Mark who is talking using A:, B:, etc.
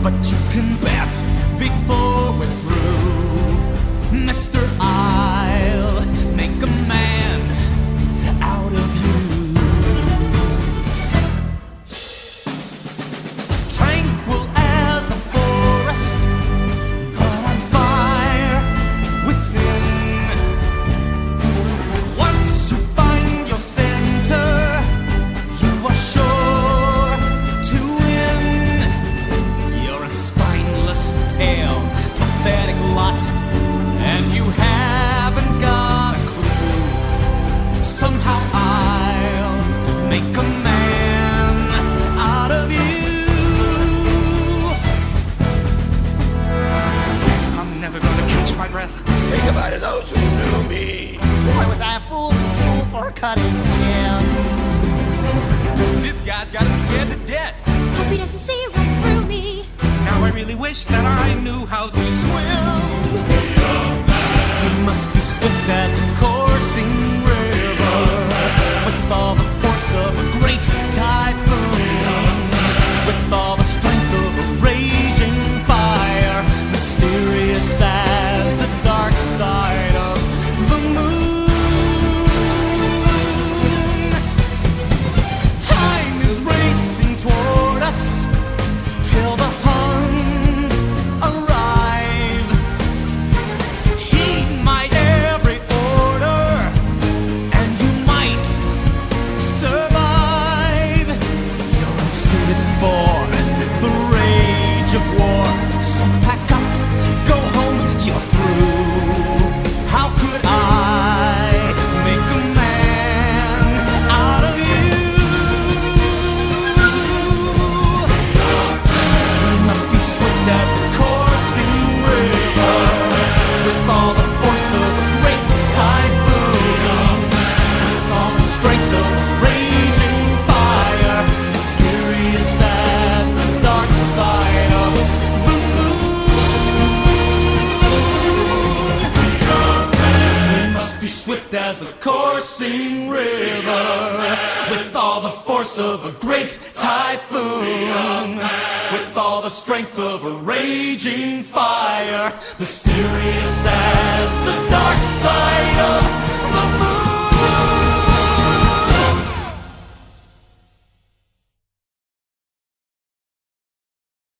A: but you can bet before we're through, Mister, I'll make a man out of you. Tranquil as a forest, but on fire within. Once you find your center, you are sure to win. You're a spineless, pale, pathetic lot, and you haven't got a clue. Somehow I'll make a man out of you. I'm never gonna catch my breath.
B: Say goodbye to those who knew me.
C: Boy, was I a fool in school for cutting Jim.
A: This guy's got him scared to death.
D: Hope he doesn't see right through me.
A: Now I really wish that I knew how to swim. You must be swift as a coursing river, with all the force of a great typhoon, with all the strength of a raging fire, mysterious as the dark side of the moon. Time is racing toward us till the Huns arrive. Heed my every order, and you might survive. You're unsuited for the rage of war, so pack up, go home, you're through. How could I make a man out of you? You must be swift as the coursing river, with all the force of a great typhoon, with all the strength of a raging fire, mysterious as the dark side of the moon. You must be swift as the coursing river, with all the force of a great typhoon, with all the strength of a raging fire, mysterious as